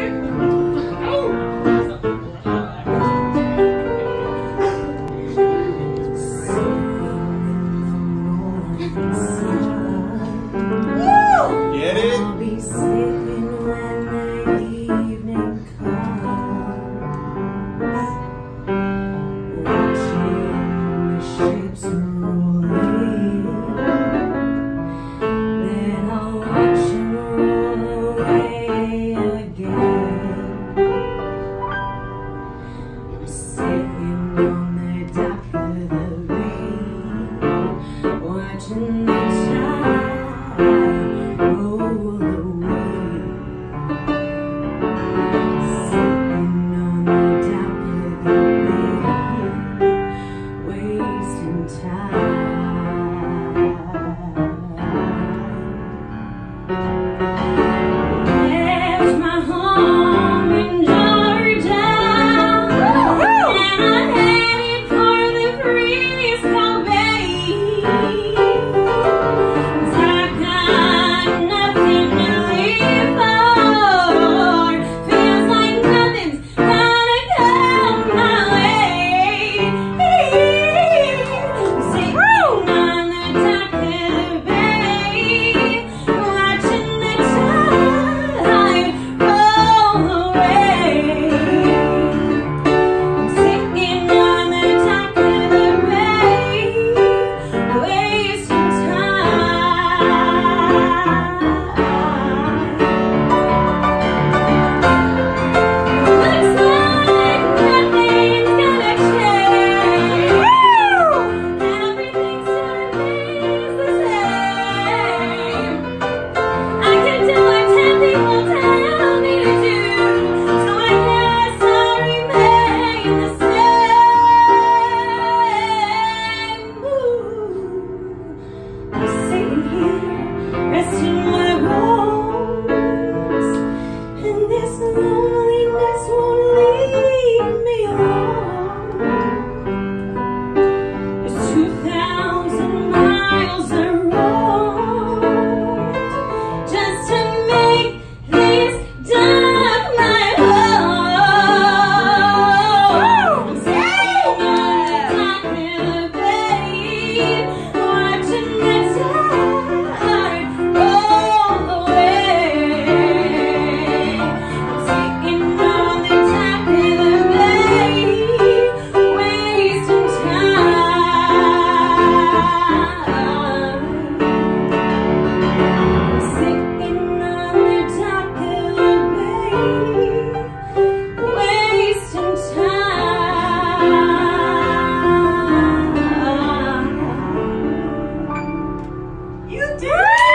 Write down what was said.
Get it? I'll be sleeping when the evening comes, watching the ships rolling. Then I'll watch them roll away again. I'm sitting on the dock of the bay, watching the tide roll away. Sitting on the dock of the bay, wasting time. There's my home in Georgia, and I'm headed for the Frisco Bay. 'Cause I've got nothing to live for. Feels like nothing's gonna come my way. I'm sitting on the dock of the bay, watching the tide roll away. I'm sitting on the dock of the bay, wasting time. Looks like nothing's gonna change. Everything stays the same. I can do what 10 people tell me to do, so I guess I'll remain the same. Ooh. I'm sitting here, resting my bones, and this loneliness won't leave me alone. There's 2,000 miles of road just to make this dock my home. I'm sitting on the dock of the bay, watching the tide roll away. I'm sitting on the dock of the bay, wasting time. I'm sitting on the dock of the bay, wasting time. You did it!